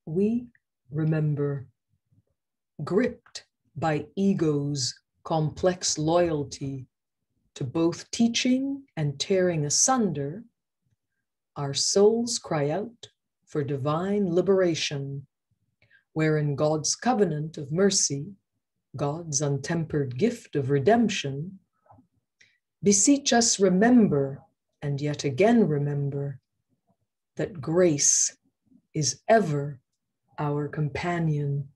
we remember, gripped by ego's complex loyalty to both teaching and tearing asunder, our souls cry out for divine liberation, wherein God's covenant of mercy, God's untempered gift of redemption, beseech us remember and yet again remember that grace is ever our companion